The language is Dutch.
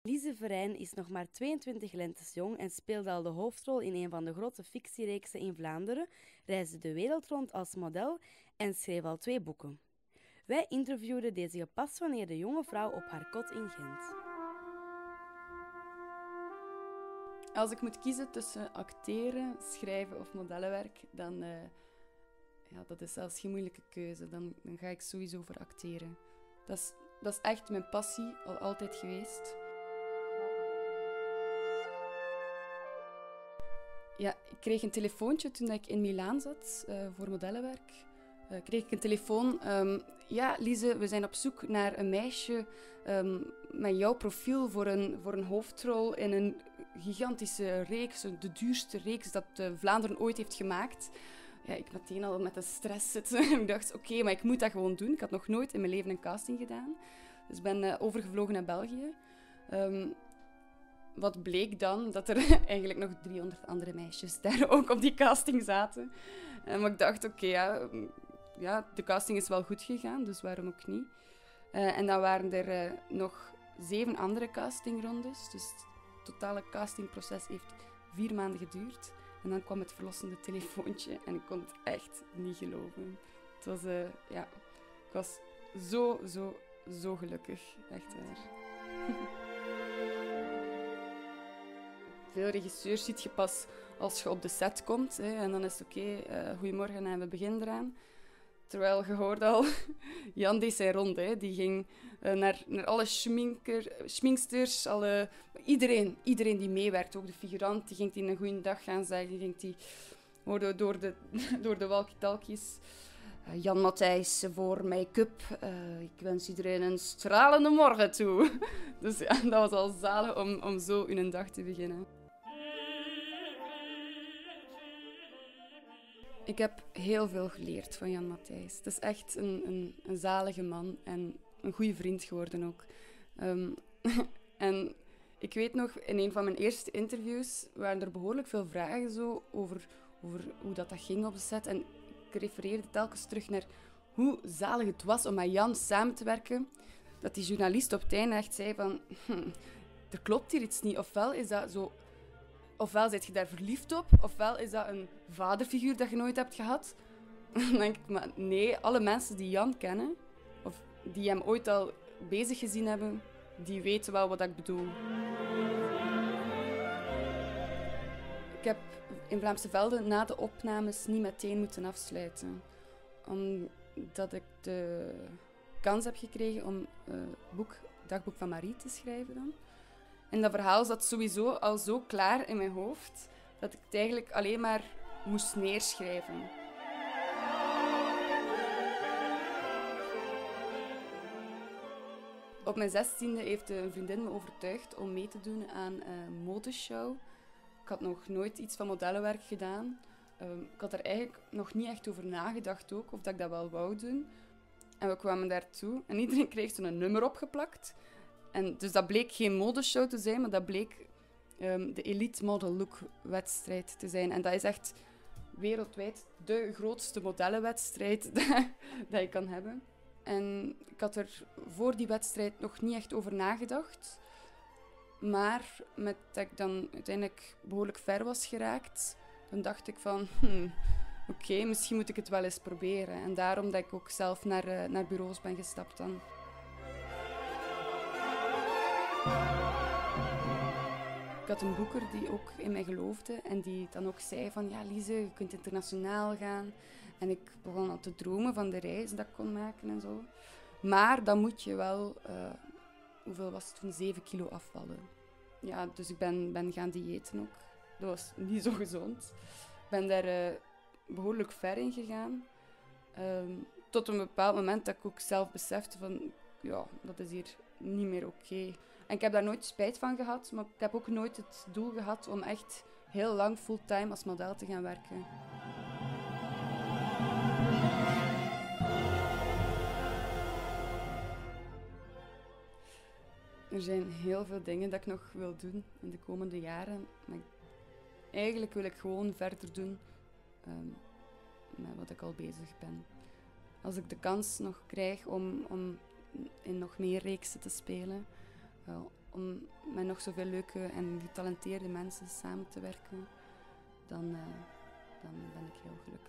Lise Verijn is nog maar 22 lentes jong en speelde al de hoofdrol in een van de grote fictiereeksen in Vlaanderen, reisde de wereld rond als model en schreef al 2 boeken. Wij interviewden deze gepassioneerde jonge vrouw op haar kot in Gent. Als ik moet kiezen tussen acteren, schrijven of modellenwerk, dan dat is zelfs geen moeilijke keuze. Dan ga ik sowieso voor acteren. Dat is echt mijn passie, al altijd geweest. Ja, ik kreeg een telefoontje toen ik in Milaan zat voor modellenwerk. Kreeg ik een telefoon. Ja, Lise, we zijn op zoek naar een meisje met jouw profiel voor een hoofdrol in een gigantische reeks, de duurste reeks dat Vlaanderen ooit heeft gemaakt. Ja, ik meteen al met de stress zitten. Ik dacht, oké, maar ik moet dat gewoon doen. Ik had nog nooit in mijn leven een casting gedaan. Dus ik ben overgevlogen naar België. Wat bleek dan? Dat er eigenlijk nog 300 andere meisjes daar ook op die casting zaten. Maar ik dacht, oké, ja, de casting is wel goed gegaan, dus waarom ook niet? En dan waren er nog 7 andere castingrondes. Dus het totale castingproces heeft 4 maanden geduurd. En dan kwam het verlossende telefoontje en ik kon het echt niet geloven. Het was, ik was zo gelukkig. Echt waar. Veel regisseurs ziet je pas als je op de set komt. Hè, en dan is het oké, goedemorgen en we beginnen eraan. Terwijl je hoorde al, Jan deed zijn ronde. Hè. Die ging naar alle schminksters, iedereen die meewerkt. Ook de figurant, die ging die een goede dag gaan zeggen. Die hoorde door de walkie-talkies. Jan Matthijs voor make-up. Ik wens iedereen een stralende morgen toe. Dus ja, dat was al zalig om zo in een dag te beginnen. Ik heb heel veel geleerd van Jan Matthijs. Het is echt een zalige man en een goede vriend geworden ook. En ik weet nog, in een van mijn eerste interviews waren er behoorlijk veel vragen zo over hoe dat ging op de set. En ik refereerde telkens terug naar hoe zalig het was om met Jan samen te werken. Dat die journalist op het einde echt zei van... er klopt hier iets niet. Ofwel is dat zo... Ofwel zit je daar verliefd op, ofwel is dat een vaderfiguur dat je nooit hebt gehad. Dan denk ik, maar nee, alle mensen die Jan kennen, of die hem ooit al bezig gezien hebben, die weten wel wat ik bedoel. Ik heb in Vlaamse Velden na de opnames niet meteen moeten afsluiten. Omdat ik de kans heb gekregen om Dagboek van Marie te schrijven dan. En dat verhaal zat sowieso al zo klaar in mijn hoofd dat ik het eigenlijk alleen maar moest neerschrijven. Op mijn 16e heeft een vriendin me overtuigd om mee te doen aan een modeshow. Ik had nog nooit iets van modellenwerk gedaan. Ik had er eigenlijk nog niet echt over nagedacht ook, of dat ik dat wel wou doen. En we kwamen daartoe en iedereen kreeg zo'n nummer opgeplakt. En dus dat bleek geen modeshow te zijn, maar dat bleek de Elite Model Look wedstrijd te zijn. En dat is echt wereldwijd de grootste modellenwedstrijd dat je kan hebben. En ik had er voor die wedstrijd nog niet echt over nagedacht. Maar met dat ik dan uiteindelijk behoorlijk ver was geraakt, dan dacht ik van... Oké, misschien moet ik het wel eens proberen. En daarom dat ik ook zelf naar bureaus ben gestapt dan. Ik had een boeker die ook in mij geloofde en die dan ook zei van ja Lise, je kunt internationaal gaan. En ik begon al te dromen van de reis dat ik kon maken en zo. Maar dan moet je wel, hoeveel was het toen, 7 kilo afvallen. Ja, dus ik ben gaan diëten ook. Dat was niet zo gezond. Ik ben daar behoorlijk ver in gegaan. Tot een bepaald moment dat ik ook zelf besefte van ja, dat is hier niet meer oké. En ik heb daar nooit spijt van gehad, maar ik heb ook nooit het doel gehad om echt heel lang fulltime als model te gaan werken. Er zijn heel veel dingen dat ik nog wil doen in de komende jaren. Maar eigenlijk wil ik gewoon verder doen met wat ik al bezig ben. Als ik de kans nog krijg om in nog meer reeksen te spelen, om met nog zoveel leuke en getalenteerde mensen samen te werken, dan ben ik heel gelukkig.